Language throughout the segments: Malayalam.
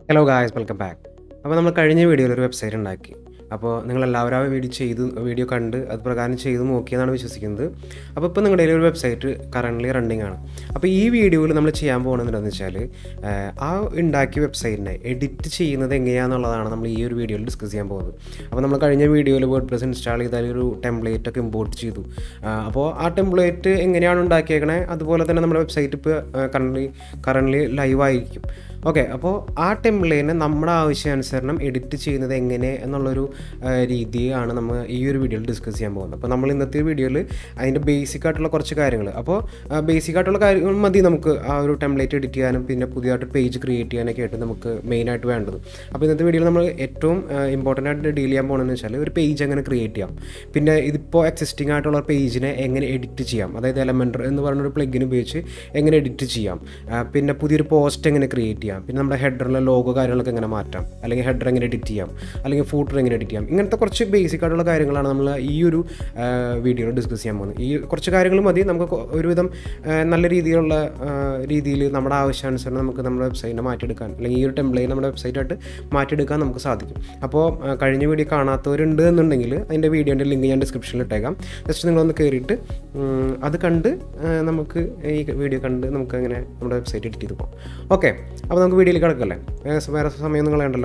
Hello guys, welcome back. അപ്പോൾ നമ്മൾ കഴിഞ്ഞ വീഡിയോയിൽ ഒരു വെബ്സൈറ്റ് ഉണ്ടാക്കി. അപ്പോൾ നിങ്ങൾ എല്ലാവരും ആ വീഡിയോ കണ്ട് അത് പ്രകാരം ചെയ്ത് നോക്കിയെന്നാണ് വിശ്വസിക്കുന്നത്. അപ്പോൾ ഇപ്പോൾ നിങ്ങളുടെ ഒരു വെബ്സൈറ്റ് കറൻ്റ്ലി റണ്ണിങ് ആണ്. അപ്പോൾ ഈ വീഡിയോയിൽ നമ്മൾ ചെയ്യാൻ പോകുന്നത് എന്താണെന്ന് വെച്ചാൽ ആ ഉണ്ടാക്കിയ വെബ്സൈറ്റിനെ എഡിറ്റ് ചെയ്യുന്നത് എങ്ങനെയാണെന്നുള്ളതാണ് നമ്മൾ ഈ ഒരു വീഡിയോയിൽ ഡിസ്കസ് ചെയ്യാൻ പോകുന്നത്. അപ്പോൾ നമ്മൾ കഴിഞ്ഞ വീഡിയോയിൽ WordPress ഇൻസ്റ്റാൾ ചെയ്താൽ ഒരു ടെംപ്ലേറ്റ് ഒക്കെ ഇമ്പോർട്ട് ചെയ്തു. അപ്പോൾ ആ ടെംപ്ലേറ്റ് എങ്ങനെയാണ് ഉണ്ടാക്കിയേക്കണേ അതുപോലെ തന്നെ നമ്മുടെ വെബ്സൈറ്റ് ഇപ്പോൾ കറൻ്റ്ലി ലൈവ് ആയിരിക്കും. ഓക്കെ, അപ്പോൾ ആ ടെംപ്ലേറ്റിനെ നമ്മുടെ ആവശ്യാനുസരണം എഡിറ്റ് ചെയ്യുന്നത് എങ്ങനെ എന്നുള്ളൊരു രീതിയാണ് നമ്മൾ ഈ ഒരു വീഡിയോയിൽ ഡിസ്കസ് ചെയ്യാൻ പോകുന്നത്. അപ്പോൾ നമ്മൾ ഇന്നത്തെ വീഡിയോയിൽ അതിൻ്റെ ബേസിക് ആയിട്ടുള്ള കുറച്ച് കാര്യങ്ങൾ, അപ്പോൾ ബേസിക് ആയിട്ടുള്ള കാര്യങ്ങൾ മതി നമുക്ക് ആ ഒരു ടെംപ്ലേറ്റ് എഡിറ്റ് ചെയ്യാനും പിന്നെ പുതിയതായിട്ട് പേജ് ക്രിയേറ്റ് ചെയ്യാനൊക്കെ ആയിട്ട് നമുക്ക് മെയിനായിട്ട് വേണ്ടത്. അപ്പോൾ ഇന്നത്തെ വീഡിയോയിൽ നമ്മൾ ഏറ്റവും ഇമ്പോർട്ടൻ്റ് ആയിട്ട് ഡീൽ ചെയ്യാൻ പോകുന്നതെന്ന് വെച്ചാൽ ഒരു പേജ് എങ്ങനെ ക്രിയേറ്റ് ചെയ്യാം, പിന്നെ ഇതിപ്പോൾ എക്സിസ്റ്റിംഗ് ആയിട്ടുള്ള പേജിനെ എങ്ങനെ എഡിറ്റ് ചെയ്യാം, അതായത് എലമെൻ്റർ എന്ന് പറഞ്ഞൊരു പ്ലഗിൻ ഉപയോഗിച്ച് എങ്ങനെ എഡിറ്റ് ചെയ്യാം, പിന്നെ പുതിയൊരു പോസ്റ്റ് എങ്ങനെ ക്രിയേറ്റ് ചെയ്യാം, പിന്നെ നമ്മുടെ ഹെഡറിലെ ലോഗോ കാര്യങ്ങളൊക്കെ എങ്ങനെ മാറ്റാം, അല്ലെങ്കിൽ ഹെഡർ എങ്ങനെ എഡിറ്റ് ചെയ്യാം, അല്ലെങ്കിൽ ഫൂട്ടർ എങ്ങനെ എഡിറ്റ് ചെയ്യാം, ഇങ്ങനത്തെ കുറച്ച് ബേസിക് ആയിട്ടുള്ള കാര്യങ്ങളാണ് നമ്മൾ ഈ ഒരു വീഡിയോയിൽ ഡിസ്കസ് ചെയ്യാൻ പോകുന്നത്. ഈ കുറച്ച് കാര്യങ്ങൾ മതി നമുക്ക് ഒരുവിധം നല്ല രീതിയിൽ നമ്മുടെ ആവശ്യാനുസരണം നമുക്ക് നമ്മുടെ വെബ്സൈറ്റിനെ മാറ്റിയെടുക്കാൻ, അല്ലെങ്കിൽ ഈ ഒരു ടെംപ്ലേറ്റ് നമ്മുടെ വെബ്സൈറ്റായിട്ട് മാറ്റിയെടുക്കാൻ നമുക്ക് സാധിക്കും. അപ്പോൾ കഴിഞ്ഞ വീഡിയോ കാണാത്തവരുണ്ട് എന്നുണ്ടെങ്കിൽ അതിൻ്റെ വീഡിയോൻ്റെ ലിങ്ക് ഞാൻ ഡിസ്ക്രിപ്ഷനിൽ ഇട്ടേക്കാം. ജസ്റ്റ് നിങ്ങളൊന്ന് കയറിയിട്ട് അത് കണ്ട് നമുക്ക് ഈ വീഡിയോ കണ്ട് നമുക്ക് അങ്ങനെ നമ്മുടെ വെബ്സൈറ്റ് എഡിറ്റ് ചെയ്ത് പോകാം. ഓക്കെ, അപ്പോൾ നമുക്ക് വീഡിയോയിൽ കിടക്കല്ലേ, വേറെ സമയം നിങ്ങൾ വേണ്ടല്ലോ.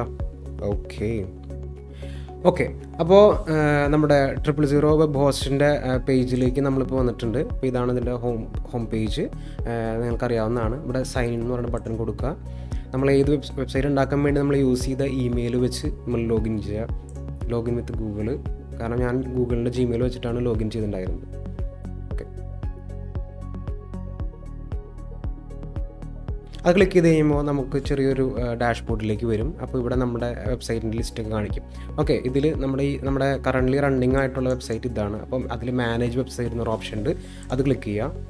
ഓക്കെ, അപ്പോൾ നമ്മുടെ 000 വെബ് ഹോസ്റ്റിൻ്റെ പേജിലേക്ക് നമ്മളിപ്പോൾ വന്നിട്ടുണ്ട്. അപ്പോൾ ഇതാണ് ഇതിൻ്റെ ഹോം പേജ്, നിങ്ങൾക്കറിയാവുന്നതാണ്. ഇവിടെ സൈൻ ഇൻ എന്ന് പറയുന്ന ബട്ടൺ കൊടുക്കുക. നമ്മൾ ഏത് വെബ്സൈറ്റ് ഉണ്ടാക്കാൻ വേണ്ടി നമ്മൾ യൂസ് ചെയ്ത ഇമെയിൽ വെച്ച് നമ്മൾ ലോഗിൻ ചെയ്യുക. ലോഗിൻ വിത്ത് ഗൂഗിൾ, കാരണം ഞാൻ ഗൂഗിളിൻ്റെ ജിമെയിൽ വെച്ചിട്ടാണ് ലോഗിൻ ചെയ്തിട്ടുണ്ടായിരുന്നത്. അത് ക്ലിക്ക് ചെയ്ത് കഴിയുമ്പോൾ നമുക്ക് ചെറിയൊരു ഡാഷ്ബോർഡിലേക്ക് വരും. അപ്പോൾ ഇവിടെ നമ്മുടെ വെബ്സൈറ്റിൻ്റെ ലിസ്റ്റൊക്കെ കാണിക്കും. ഓക്കെ, ഇതിൽ നമ്മുടെ കറൻ്റ്ലി റണ്ണിങ് ആയിട്ടുള്ള വെബ്സൈറ്റ് ഇതാണ്. അപ്പം അതിൽ മാനേജ് വെബ്സൈറ്റ് എന്നൊരു ഓപ്ഷൻ ഉണ്ട്, അത് ക്ലിക്ക് ചെയ്യുക.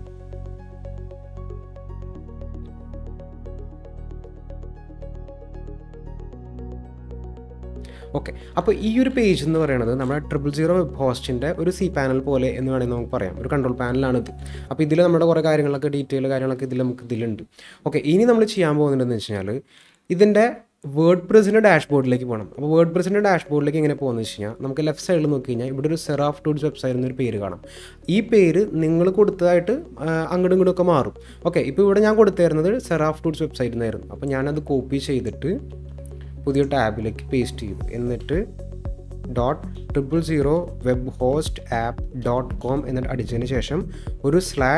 ഓക്കെ, അപ്പോൾ ഈ ഒരു പേജ് എന്ന് പറയുന്നത് നമ്മുടെ 000 വെബ് ഹോസ്റ്റിൻ്റെ ഒരു പാനൽ പോലെ എന്ന് വേണമെങ്കിൽ നമുക്ക് പറയാം. ഒരു കൺട്രോൾ പാനലാണിത്. അപ്പോൾ ഇതിൽ നമ്മുടെ കുറേ കാര്യങ്ങളൊക്കെ കാര്യങ്ങളൊക്കെ ഇതിലുണ്ട്. ഓക്കെ, ഇനി നമ്മൾ ചെയ്യാൻ പോകുന്നുണ്ടെന്ന് വെച്ച് കഴിഞ്ഞാൽ ഇതിൻ്റെ വേർഡ്പ്രസ്സിൻ്റെ ഡാഷ്ബോർഡിലേക്ക് പോകണം. അപ്പോൾ വേർഡ്പ്രസ്സിൻ്റെ ഡാഷ്ബോർഡിലേക്ക് എങ്ങനെ പോകുന്നത് വെച്ച് കഴിഞ്ഞാൽ നമുക്ക് ലെഫ്റ്റ് സൈഡിൽ നോക്കി കഴിഞ്ഞാൽ ഇവിടെ ഒരു സെറാഫ് ടൂൾസ് വെബ്സൈറ്റ് എന്നൊരു പേര് കാണാം. ഈ പേര് നിങ്ങൾ കൊടുത്തതായിട്ട് അങ്ങോട്ടും ഇങ്ങോട്ടും ഒക്കെ മാറും. ഓക്കെ, ഇപ്പോൾ ഇവിടെ ഞാൻ കൊടുത്തിരുന്നത് സെറാഫ് ടൂൾസ് വെബ്സൈറ്റ് എന്നായിരുന്നു. അപ്പോൾ ഞാനത് കോപ്പി ചെയ്തിട്ട് പുതിയ ടാബിലേക്ക് പേസ്റ്റ് ചെയ്തു. എന്നിട്ട് .000 webhostapp.com എന്നിട്ട് അടിച്ചതിന് ശേഷം ഒരു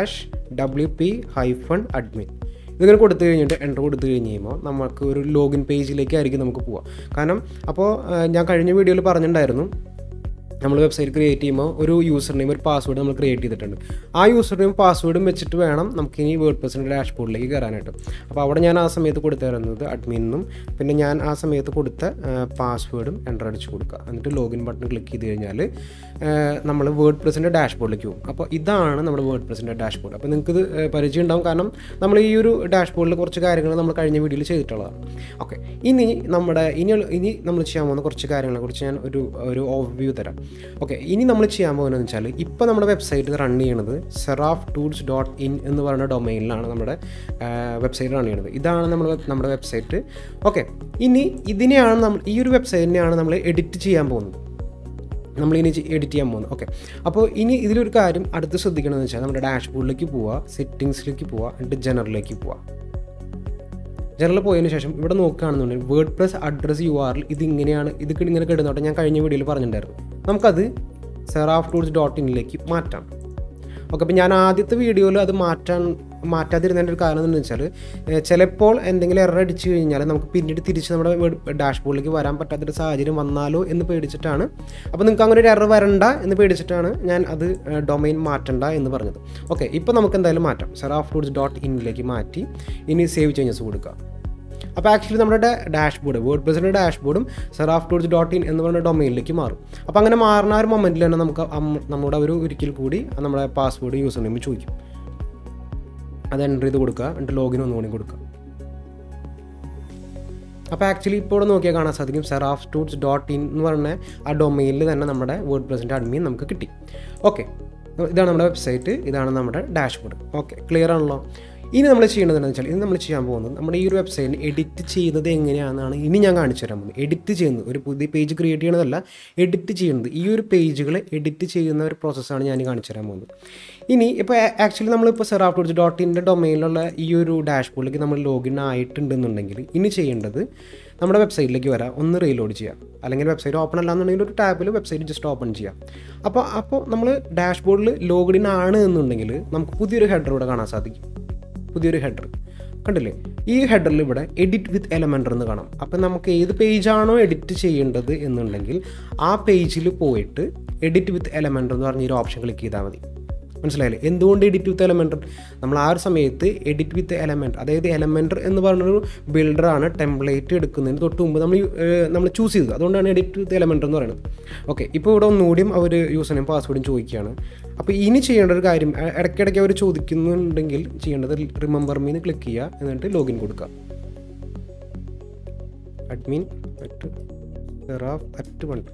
/wp-admin ഇതിങ്ങനെ കൊടുത്തു കഴിഞ്ഞിട്ട് എൻ്റർ കൊടുത്തു കഴിഞ്ഞ് കഴിയുമ്പോൾ നമുക്ക് ഒരു ലോഗിൻ പേജിലേക്കായിരിക്കും നമുക്ക് പോവാം. കാരണം അപ്പോൾ ഞാൻ കഴിഞ്ഞ വീഡിയോയിൽ പറഞ്ഞിട്ടുണ്ടായിരുന്നു, നമ്മൾ വെബ്സൈറ്റ് ക്രിയേറ്റ് ചെയ്യുമ്പോൾ ഒരു യൂസർ നെയിം ഒരു പാസ്വേഡ് നമ്മൾ ക്രിയേറ്റ് ചെയ്തിട്ടുണ്ട്. ആ യൂസർ നെയിം പാസ്വേഡും വെച്ചിട്ട് വേണം നമുക്കിനി വേർഡ്പ്രസ്സിൻ്റെ ഡാഷ്ബോർഡിലേക്ക് കയറാനായിട്ട്. അപ്പോൾ അവിടെ ഞാൻ ആ സമയത്ത് കൊടുത്തിരുന്നത് അഡ്മിനും പിന്നെ ഞാൻ ആ സമയത്ത് കൊടുത്ത പാസ്വേഡും എൻ്റർ അടിച്ച് കൊടുക്കുക. എന്നിട്ട് ലോഗിൻ ബട്ടൺ ക്ലിക്ക് ചെയ്ത് കഴിഞ്ഞാൽ നമ്മൾ വേർഡ്പ്രസ്സിൻ്റെ ഡാഷ്ബോർഡിലേക്ക് പോകും. അപ്പോൾ ഇതാണ് നമ്മുടെ വേർഡ്പ്രസ്സിൻ്റെ ഡാഷ്ബോർഡ്. അപ്പോൾ നിങ്ങൾക്കിത് പരിചയം ഉണ്ടാവും, കാരണം നമ്മൾ ഈ ഒരു ഡാഷ്ബോർഡിൽ കുറച്ച് കാര്യങ്ങൾ നമ്മൾ കഴിഞ്ഞ വീഡിയോയിൽ ചെയ്തിട്ടുള്ളതാണ്. ഓക്കെ, ഇനി നമ്മൾ ചെയ്യാൻ പോകുന്ന കുറച്ച് കാര്യങ്ങളെക്കുറിച്ച് ഞാൻ ഒരു ഓവർവ്യൂ തരാം. ഓക്കെ, ഇനി നമ്മൾ ചെയ്യാൻ പോകുന്നതെന്ന് വെച്ചാൽ ഇപ്പോൾ നമ്മുടെ വെബ്സൈറ്റ് റൺ ചെയ്യണത് seraphtools.in എന്ന് പറയുന്ന ഡൊമൈനിലാണ് നമ്മുടെ വെബ്സൈറ്റ് റൺ ചെയ്യണത്. ഇതാണ് നമ്മുടെ വെബ്സൈറ്റ്. ഓക്കെ, ഇനി ഈ ഒരു വെബ്സൈറ്റിനെയാണ് നമ്മൾ എഡിറ്റ് ചെയ്യാൻ പോകുന്നത്. ഓക്കെ, അപ്പോൾ ഇനി ഇതിലൊരു കാര്യം അടുത്ത് ശ്രദ്ധിക്കണമെന്ന് വെച്ചാൽ നമ്മുടെ ഡാഷ്ബോർഡിലേക്ക് പോവുക, സെറ്റിങ്സിലേക്ക് പോവുക, എന്നിട്ട് ജനറലിലേക്ക് പോവുക. ജനറൽ പോയതിന് ശേഷം ഇവിടെ നോക്കുകയാണെന്നുണ്ടെങ്കിൽ വേർഡ്പ്രസ് അഡ്രസ് URL ഇങ്ങനെ കിടന്നോട്ടെ. ഞാൻ കഴിഞ്ഞ വീഡിയോയിൽ പറഞ്ഞിട്ടുണ്ടായിരുന്നു, നമുക്കത് seraphtools.in മാറ്റാം. ഓക്കെ, അപ്പോൾ ഞാൻ ആദ്യത്തെ വീഡിയോയിൽ അത് മാറ്റാതിരുന്നതിൻ്റെ ഒരു കാരണം എന്ന് വെച്ചാൽ ചിലപ്പോൾ എന്തെങ്കിലും എറർ അടിച്ചു കഴിഞ്ഞാൽ നമുക്ക് പിന്നീട് തിരിച്ച് നമ്മുടെ ഡാഷ്ബോർഡിലേക്ക് വരാൻ പറ്റാത്തൊരു സാഹചര്യം വന്നാലോ എന്ന് പേടിച്ചിട്ടാണ്. അപ്പോൾ നിങ്ങൾക്ക് അങ്ങനെ ഒരു എറർ വരണ്ട എന്ന് പേടിച്ചിട്ടാണ് ഞാൻ അത് ഡൊമൈൻ മാറ്റണ്ട എന്ന് പറഞ്ഞത്. ഓക്കെ, ഇപ്പോൾ നമുക്ക് എന്തായാലും മാറ്റാം. seraphtools.in മാറ്റി ഇനി സേവ് ചേഞ്ചസ് കൊടുക്കുക. അപ്പോൾ ആക്ച്വലി നമ്മുടെ ഡാഷ്ബോർഡ് വേർഡ്പ്രസ്സിൻ്റെ ഡാഷ്ബോർഡും seraphtools.in എന്ന് പറയുന്ന ഡൊമൈനിലേക്ക് മാറും. അപ്പോൾ അങ്ങനെ മാറുന്ന ഒരു മൊമെൻറ്റിൽ തന്നെ നമുക്ക് നമ്മുടെ ഒരിക്കൽ കൂടി നമ്മുടെ പാസ്വേഡ് യൂസർ നെയിം ചോദിക്കും. അത് എൻ്റർ ചെയ്ത് കൊടുക്കുക, എന്നിട്ട് ലോഗിൻ ഒന്നുകൂടി കൊടുക്കുക. അപ്പോൾ ആക്ച്വലി ഇപ്പോൾ ഇവിടെ നോക്കിയാൽ കാണാൻ സാധിക്കും seraphtools.in എന്ന് പറഞ്ഞ ആ ഡൊമൈനിൽ തന്നെ നമ്മുടെ വേർഡ്പ്രസ്സിൻ്റെ അഡ്മിൻ നമുക്ക് കിട്ടി. ഓക്കെ, ഇതാണ് നമ്മുടെ വെബ്സൈറ്റ്, ഇതാണ് നമ്മുടെ ഡാഷ്ബോർഡ്. ഓക്കെ, ക്ലിയർ ആണല്ലോ. ഇനി നമ്മൾ ചെയ്യേണ്ടത് എന്താണെന്ന് വെച്ചാൽ, ഇനി നമ്മൾ ചെയ്യാൻ പോകുന്നത് നമ്മുടെ ഈ ഒരു വെബ്സൈറ്റിന് എഡിറ്റ് ചെയ്യുന്നത് എങ്ങനെയാണെന്നാണ് ഇനി ഞാൻ കാണിച്ചു തരാൻ പോകുന്നത്. എഡിറ്റ് ചെയ്യുന്നത്, ഒരു പുതിയ പേജ് ക്രിയേറ്റ് ചെയ്യണതല്ല, എഡിറ്റ് ചെയ്യുന്നത്. ഈ ഒരു പേജുകൾ എഡിറ്റ് ചെയ്യുന്ന ഒരു പ്രോസസ്സാണ് ഞാൻ കാണിച്ചു തരാൻ പോകുന്നത്. ഇനി ഇപ്പോൾ ആക്ച്വലി നമ്മളിപ്പോൾ seraph.in ഡൊമൈനിലുള്ള ഈ ഒരു ഡാഷ്ബോർഡിലേക്ക് നമ്മൾ ലോഗിൻ ആയിട്ടുണ്ടെന്നുണ്ടെങ്കിൽ ഇനി ചെയ്യേണ്ടത് നമ്മുടെ വെബ്സൈറ്റിലേക്ക് വരാം, ഒന്ന് റീലോഡ് ചെയ്യാം. അല്ലെങ്കിൽ വെബ്സൈറ്റ് ഓപ്പൺ അല്ലാന്നുണ്ടെങ്കിൽ ഒരു ടാബിൽ വെബ്സൈറ്റ് ജസ്റ്റ് ഓപ്പൺ ചെയ്യാം. അപ്പോൾ നമ്മൾ ഡാഷ്ബോർഡിൽ ലോഗിൻ ആണ് എന്നുണ്ടെങ്കിൽ നമുക്ക് പുതിയൊരു ഹെഡർ ഇവിടെ കാണാൻ സാധിക്കും. പുതിയൊരു ഹെഡർ കണ്ടില്ലേ? ഈ ഹെഡറിൽ ഇവിടെ എഡിറ്റ് വിത്ത് എലമെൻറ്റർ എന്ന് കാണാം. അപ്പോൾ നമുക്ക് ഏത് പേജാണോ എഡിറ്റ് ചെയ്യേണ്ടത് എന്നുണ്ടെങ്കിൽ ആ പേജിൽ പോയിട്ട് എഡിറ്റ് വിത്ത് എലമെൻറ്റർ എന്ന് പറഞ്ഞൊരു ഓപ്ഷൻ ക്ലിക്ക് ചെയ്താൽ മതി. മനസ്സിലായില്ലേ? എന്തുകൊണ്ട് എഡിറ്റ് വിത്ത് എലമെൻറ്റർ? നമ്മൾ ആ ഒരു സമയത്ത് എഡിറ്റ് വിത്ത് എലമെൻറ്റർ, അതായത് എലമെൻറ്റർ എന്ന് പറഞ്ഞൊരു ബിൽഡറാണ് ടെംപ്ലേറ്റ് എടുക്കുന്നതിന് തൊട്ട് മുമ്പ് നമ്മൾ ചൂസ് ചെയ്തത്. അതുകൊണ്ടാണ് എഡിറ്റ് വിത്ത് എലമെൻറ്റർ എന്ന് പറയുന്നത്. ഓക്കെ, ഇപ്പോൾ ഇവിടെ ഒന്നുകൂടിയും അവർ യൂസറിനെയും പാസ്വേഡും ചോദിക്കുകയാണ്. അപ്പോൾ ഇനി ചെയ്യേണ്ട ഒരു കാര്യം, ഇടയ്ക്കിടയ്ക്ക് അവർ ചോദിക്കുന്നുണ്ടെങ്കിൽ ചെയ്യേണ്ടത് റിമെമ്പർ മീന്ന് ക്ലിക്ക് ചെയ്യുക, എന്നിട്ട് ലോഗിൻ കൊടുക്കുക. admin@seraph@123.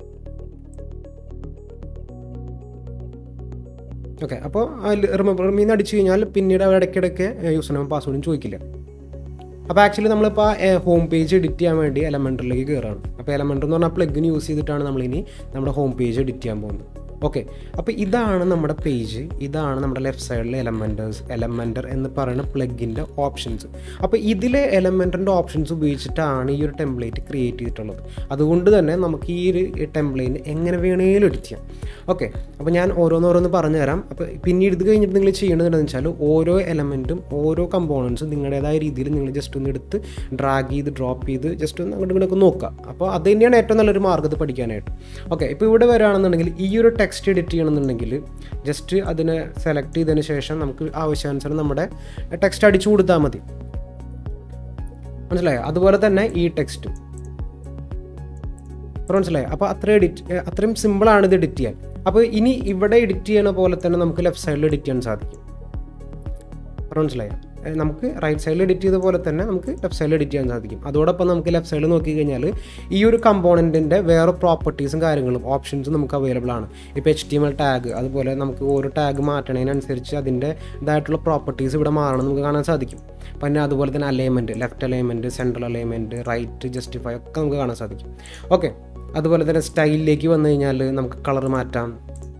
ഓക്കെ, അപ്പോൾ റിമെമ്പർ മീന്ന് അടിച്ചു കഴിഞ്ഞാൽ പിന്നീട് അവർ ഇടയ്ക്കിടയ്ക്ക് യൂസർനെയിം പാസ്വേഡും ചോദിക്കില്ല. അപ്പോൾ ആക്ച്വലി നമ്മളിപ്പോൾ ഹോം പേജ് എഡിറ്റ് ചെയ്യാൻ വേണ്ടി എലമെൻറ്ററിലേക്ക് കയറാണ്. അപ്പോൾ എലമെൻറ്റർ എന്ന് പറഞ്ഞാൽ പ്ലഗിൻ യൂസ് ചെയ്തിട്ടാണ് നമ്മളിനി നമ്മുടെ ഹോം പേജ് എഡിറ്റ് ചെയ്യാൻ പോകുന്നത്. ഓക്കെ, അപ്പോൾ ഇതാണ് നമ്മുടെ പേജ്, ഇതാണ് നമ്മുടെ ലെഫ്റ്റ് സൈഡിലെ എലമെൻറ്റർ എന്ന് പറയുന്ന പ്ലഗിൻ്റെ ഓപ്ഷൻസ്. അപ്പോൾ ഇതിലെ എലമെൻറ്ററിൻ്റെ ഓപ്ഷൻസ് ഉപയോഗിച്ചിട്ടാണ് ഈ ഒരു ടെംപ്ലേറ്റ് ക്രിയേറ്റ് ചെയ്തിട്ടുള്ളത്. അതുകൊണ്ട് തന്നെ നമുക്ക് ഈ ഒരു ടെംപ്ലേറ്റ് എങ്ങനെ വേണേലും എഡിറ്റ് ചെയ്യാം. ഓക്കെ, അപ്പോൾ ഞാൻ ഓരോന്നോരോന്ന് പറഞ്ഞു തരാം. അപ്പോൾ പിന്നീട് ഇത് കഴിഞ്ഞിട്ട് നിങ്ങൾ ചെയ്യേണ്ടത് എന്താണെന്ന് വെച്ചാൽ ഓരോ എലമെൻറ്റും ഓരോ കമ്പോണൻസും നിങ്ങളുടേതായ രീതിയിൽ നിങ്ങൾ ജസ്റ്റ് ഒന്ന് എടുത്ത് ഡ്രാഗ് ചെയ്ത് ഡ്രോപ്പ് ചെയ്ത് ജസ്റ്റ് ഒന്ന് അങ്ങോട്ട് ഇങ്ങോട്ടൊക്കെ നോക്കുക. അപ്പോൾ അത് തന്നെയാണ് ഏറ്റവും നല്ലൊരു മാർഗ്ഗം ഇത് പഠിക്കാനായിട്ട്. ഓക്കെ, ഇപ്പോൾ ഇവിടെ വരികയാണെന്നുണ്ടെങ്കിൽ ഈ ഒരു ടെക്സ്റ്റ് എഡിറ്റ് ചെയ്യണമെന്നുണ്ടെങ്കിൽ ജസ്റ്റ് അതിനെ സെലക്ട് ചെയ്തതിന് ശേഷം നമുക്ക് ആവശ്യാനുസരണം നമ്മുടെ ടെക്സ്റ്റ് അടിച്ചു കൊടുത്താൽ മതി. മനസ്സിലായോ? അതുപോലെ തന്നെ ഈ ടെക്സ്റ്റ് മനസ്സിലായോ? അപ്പോൾ അത്രയും സിമ്പിളാണ് ഇത് എഡിറ്റ് ചെയ്യാൻ. അപ്പോൾ ഇനി ഇവിടെ എഡിറ്റ് ചെയ്യണ പോലെ തന്നെ നമുക്ക് ലെഫ്റ്റ് സൈഡിൽ എഡിറ്റ് ചെയ്യാൻ സാധിക്കും. മനസ്സിലായോ? നമുക്ക് റൈറ്റ് സൈഡിൽ എഡിറ്റ് ചെയ്ത പോലെ തന്നെ നമുക്ക് ലെഫ്റ്റ് സൈഡിൽ എഡിറ്റ് ചെയ്യാൻ സാധിക്കും. അതോടൊപ്പം നമുക്ക് ലെഫ്റ്റ് സൈഡിൽ നോക്കിക്കഴിഞ്ഞാൽ ഈ ഒരു കമ്പോണൻറ്റിൻ്റെ വേറെ പ്രോപ്പർട്ടീസും കാര്യങ്ങളും ഓപ്ഷൻസും നമുക്ക് അവൈലബിൾ ആണ്. ഇപ്പോൾ HTML ടാഗ്, അതുപോലെ നമുക്ക് ഓരോ ടാഗ് മാറ്റണതിനനുസരിച്ച് അതിൻ്റെ ഇതായിട്ടുള്ള പ്രോപ്പർട്ടീസ് ഇവിടെ മാറണം നമുക്ക് കാണാൻ സാധിക്കും. പിന്നെ അതുപോലെ തന്നെ alignment, left alignment, central alignment, right, justify ഒക്കെ നമുക്ക് കാണാൻ സാധിക്കും. ഓക്കെ, അതുപോലെ തന്നെ സ്റ്റൈലിലേക്ക് വന്നു കഴിഞ്ഞാൽ നമുക്ക് കളർ മാറ്റാം,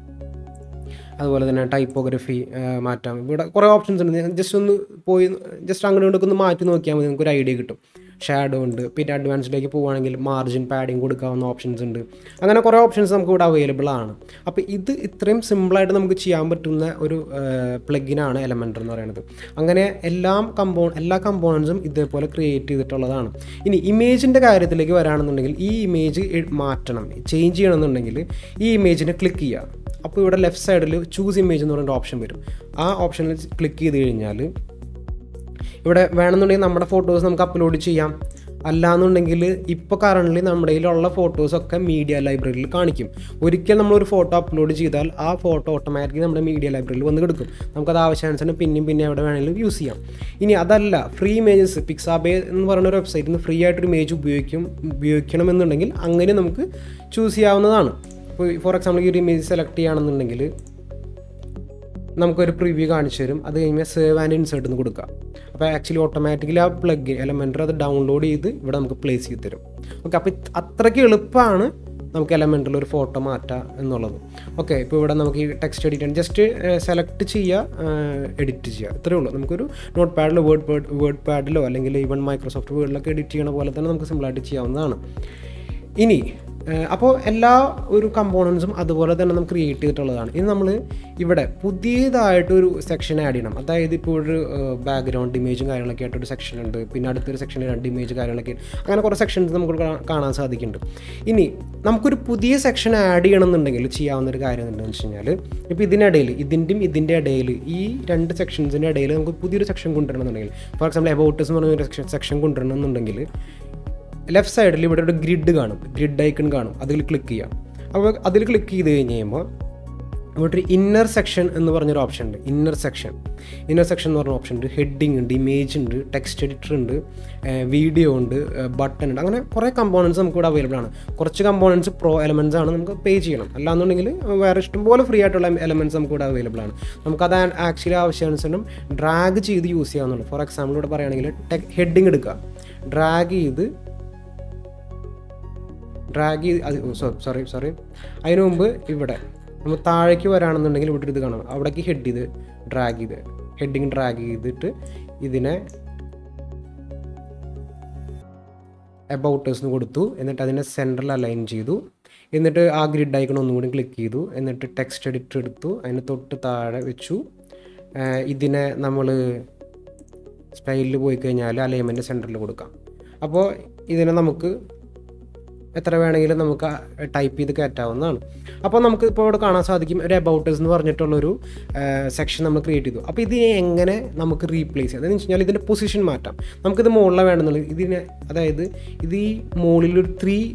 അതുപോലെ തന്നെ ടൈപ്പോഗ്രഫി മാറ്റാം. ഇവിടെ കുറേ ഓപ്ഷൻസ് ഉണ്ട്. ജസ്റ്റ് അങ്ങോട്ട് ഇങ്ങോട്ടൊക്കെ ഒന്ന് മാറ്റി നോക്കിയാൽ മതി, നമുക്കൊരു ഐഡിയ കിട്ടും. ഷാഡോ ഉണ്ട്, പിന്നെ അഡ്വാൻസ്ഡിലേക്ക് പോവുകയാണെങ്കിൽ മാർജിൻ പാഡിങ് കൊടുക്കാവുന്ന ഓപ്ഷൻസ് ഉണ്ട്. അങ്ങനെ കുറേ ഓപ്ഷൻസ് നമുക്ക് ഇവിടെ അവൈലബിൾ ആണ്. അപ്പോൾ ഇത് ഇത്രയും സിമ്പിളായിട്ട് നമുക്ക് ചെയ്യാൻ പറ്റുന്ന ഒരു പ്ലഗിനാണ് എലമെൻറ്റർ എന്ന് പറയുന്നത്. അങ്ങനെ എല്ലാ കമ്പോണൻസും ഇതേപോലെ ക്രിയേറ്റ് ചെയ്തിട്ടുള്ളതാണ്. ഇനി ഇമേജിൻ്റെ കാര്യത്തിലേക്ക് വരാണെന്നുണ്ടെങ്കിൽ ഈ ഇമേജ് മാറ്റണം, ചേഞ്ച് ചെയ്യണമെന്നുണ്ടെങ്കിൽ ഈ ഇമേജിനെ ക്ലിക്ക് ചെയ്യുക. അപ്പോൾ ഇവിടെ ലെഫ്റ്റ് സൈഡിൽ ചൂസ് ഇമേജ് എന്ന് പറയുന്ന ഓപ്ഷൻ വരും. ആ ഓപ്ഷനിൽ ക്ലിക്ക് ചെയ്ത് കഴിഞ്ഞാൽ ഇവിടെ വേണമെന്നുണ്ടെങ്കിൽ നമ്മുടെ ഫോട്ടോസ് നമുക്ക് അപ്ലോഡ് ചെയ്യാം. അല്ലാന്നുണ്ടെങ്കിൽ ഇപ്പോൾ കറൻ്റ് നമ്മുടെ കയ്യിലുള്ള ഫോട്ടോസൊക്കെ മീഡിയ ലൈബ്രറിയിൽ കാണിക്കും. ഒരിക്കൽ നമ്മളൊരു ഫോട്ടോ അപ്ലോഡ് ചെയ്താൽ ആ ഫോട്ടോ ഓട്ടോമാറ്റിക്കലി നമ്മുടെ മീഡിയ ലൈബ്രറിയിൽ വന്ന് കിടക്കും. നമുക്കത് ആവശ്യാനുസരണം പിന്നെ എവിടെ വേണമെങ്കിലും യൂസ് ചെയ്യാം. ഇനി അതല്ല, ഫ്രീ ഇമേജസ്, പിക്സാബേ എന്ന് പറയുന്ന ഒരു വെബ്സൈറ്റിൽ നിന്ന് ഫ്രീ ആയിട്ടൊരു ഇമേജ് ഉപയോഗിക്കണമെന്നുണ്ടെങ്കിൽ അങ്ങനെ നമുക്ക് ചൂസ് ചെയ്യാവുന്നതാണ്. ഇപ്പോൾ ഫോർ എക്സാമ്പിൾ ഈ ഒരു ഇമേജ് സെലക്ട് ചെയ്യുകയാണെന്നുണ്ടെങ്കിൽ നമുക്കൊരു പ്രിവ്യൂ കാണിച്ചു തരും. അത് കഴിയുമ്പോൾ സേവ് ആൻഡ് ഇൻസേർട്ട് എന്ന് കൊടുക്കുക. അപ്പോൾ ആക്ച്വലി ഓട്ടോമാറ്റിക്കലി ആ പ്ലഗ് എലമെൻറ്റർ അത് ഡൗൺലോഡ് ചെയ്ത് ഇവിടെ നമുക്ക് പ്ലേസ് ചെയ്ത് തരും. ഓക്കെ, അപ്പോൾ അത്രയ്ക്ക് എളുപ്പമാണ് നമുക്ക് എലമെൻറ്ററിൽ ഒരു ഫോട്ടോ മാറ്റാം എന്നുള്ളത്. ഓക്കെ, ഇപ്പോൾ ഇവിടെ നമുക്ക് ഈ ടെക്സ്റ്റ് എഡിറ്റ് ചെയ്യാൻ ജസ്റ്റ് സെലക്ട് ചെയ്യുക, എഡിറ്റ് ചെയ്യുക, ഇത്രയേ ഉള്ളൂ. നമുക്കൊരു നോട്ട് പാഡിലോ വേർഡ് പാഡിലോ അല്ലെങ്കിൽ ഈവൻ മൈക്രോസോഫ്റ്റ് വേർഡിലൊക്കെ എഡിറ്റ് ചെയ്യണ പോലെ തന്നെ നമുക്ക് സിമ്പിളായിട്ട് ചെയ്യാവുന്നതാണ്. ഇനി അപ്പോൾ എല്ലാ ഒരു കമ്പോണൻസും അതുപോലെ തന്നെ നമുക്ക് ക്രിയേറ്റ് ചെയ്തിട്ടുള്ളതാണ്. ഇനി നമ്മൾ ഇവിടെ പുതിയതായിട്ടൊരു സെക്ഷൻ ആഡ് ചെയ്യണം. അതായത് ഇപ്പോൾ ഒരു ബാക്ക്ഗ്രൗണ്ട് ഇമേജും കാര്യങ്ങളൊക്കെ ആയിട്ടൊരു സെക്ഷൻ ഉണ്ട്, പിന്നെ അടുത്തൊരു സെക്ഷനിൽ 2 ഇമേജ് കാര്യങ്ങളൊക്കെ, അങ്ങനെ കുറേ സെക്ഷൻസ് നമുക്ക് കാണാൻ സാധിക്കുന്നുണ്ട്. ഇനി നമുക്കൊരു പുതിയ സെക്ഷൻ ആഡ് ചെയ്യണമെന്നുണ്ടെങ്കിൽ ചെയ്യാവുന്നൊരു കാര്യം എന്താണെന്ന് വെച്ച് കഴിഞ്ഞാൽ, ഇപ്പോൾ ഇതിനിടയിൽ ഇതിൻ്റെ ഇടയിൽ ഈ 2 സെക്ഷൻസിൻ്റെ ഇടയിൽ നമുക്ക് പുതിയൊരു സെക്ഷൻ കൊണ്ടുവരണമെന്നുണ്ടെങ്കിൽ, ഫോർ എക്സാമ്പിൾ അബൌട്ടസ് എന്ന് പറഞ്ഞൊരു സെക്ഷൻ കൊണ്ടുവരണമെന്നുണ്ടെങ്കിൽ ലെഫ്റ്റ് സൈഡിൽ ഇവിടെ ഒരു ഗ്രിഡ് കാണും, ഗ്രിഡ് ഐക്കൺ കാണും, അതിൽ ക്ലിക്ക് ചെയ്യാം. അപ്പോൾ അതിൽ ക്ലിക്ക് ചെയ്ത് കഴിഞ്ഞ് കഴിയുമ്പോൾ ഇവിടെ ഒരു ഇന്നർ സെക്ഷൻ എന്ന് പറഞ്ഞൊരു ഓപ്ഷൻ ഉണ്ട്. ഇന്നർ സെക്ഷൻ എന്ന് പറഞ്ഞ ഓപ്ഷൻ ഉണ്ട്. ഹെഡിങ് ഉണ്ട്, ഇമേജ് ഉണ്ട്, ടെക്സ്റ്റ് എഡിറ്റർ ഉണ്ട്, വീഡിയോ ഉണ്ട്, ബട്ടൺ ഉണ്ട്. അങ്ങനെ കുറേ കമ്പോണൻസ് നമുക്ക് ഇവിടെ അവൈലബിൾ ആണ്. കുറച്ച് കമ്പോണൻസ് പ്രോ എലമെൻറ്റ്സ് ആണ്, നമുക്ക് പേ ചെയ്യണം. അല്ലാന്നുണ്ടെങ്കിൽ വേറെ ഇഷ്ടംപോലെ ഫ്രീ ആയിട്ടുള്ള എലമെൻറ്റ്സ് നമുക്ക് ഇവിടെ അവൈലബിൾ ആണ്. നമുക്കത് ആക്ച്വലി ആവശ്യാനുസരണം ഡ്രാഗ് ചെയ്ത് യൂസ് ചെയ്യാവുന്നുള്ളൂ. ഫോർ എക്സാമ്പിൾ ഇവിടെ പറയുകയാണെങ്കിൽ ഹെഡിങ് എടുക്കുക, ഡ്രാഗ് ചെയ്ത് സോറി അതിന് മുമ്പ് ഇവിടെ നമ്മൾ താഴേക്ക് വരാണെന്നുണ്ടെങ്കിൽ ഇവിടെ ഇത് കാണാം. അവിടേക്ക് ഹെഡിങ് ഡ്രാഗ് ചെയ്തിട്ട് ഇതിനെ അബൌട്ടേഴ്സ് കൊടുത്തു. എന്നിട്ട് അതിനെ സെൻട്രൽ അലൈൻ ചെയ്തു. എന്നിട്ട് ആ ഗ്രിഡ് ഐക്കൺ ഒന്നുകൂടി ക്ലിക്ക് ചെയ്തു. എന്നിട്ട് ടെക്സ്റ്റ് എഡിറ്റർ എടുത്തു, അതിന് തൊട്ട് താഴെ വെച്ചു. ഇതിനെ നമ്മൾ സ്റ്റൈലിൽ പോയി കഴിഞ്ഞാൽ അലൈൻമെൻറ്റ് സെൻറ്ററിൽ കൊടുക്കാം. അപ്പോൾ ഇതിനെ നമുക്ക് എത്ര വേണമെങ്കിലും നമുക്ക് ടൈപ്പ് ചെയ്ത് കയറ്റാവുന്നതാണ്. അപ്പോൾ നമുക്ക് ഇപ്പോൾ ഇവിടെ കാണാൻ സാധിക്കും ഒരു അബൌട്ടേഴ്സ് എന്ന് പറഞ്ഞിട്ടുള്ളൊരു സെക്ഷൻ നമ്മൾ ക്രിയേറ്റ് ചെയ്തു. അപ്പോൾ ഇത് എങ്ങനെ നമുക്ക് റീപ്ലേസ് ചെയ്യാം അതെന്ന് വെച്ച് കഴിഞ്ഞാൽ ഇതിൻ്റെ പൊസിഷൻ മാറ്റാം. നമുക്കിത് മുകളിൽ വേണമെന്നുള്ളത് ഇതിനെ, അതായത് ഇത് ഈ മുകളിലൊരു